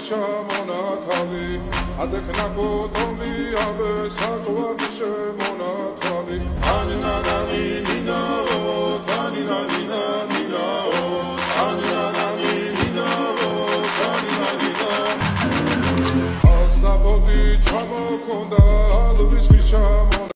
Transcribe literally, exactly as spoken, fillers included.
ჩამონათალი ადექნაკო ტომი აბე საკვარშე მონათალი ანინანანი ნინაო თანინანინა ნინაო ანინანანი ნინაო თანინანინა ასნაფოდი ჩამოქონდა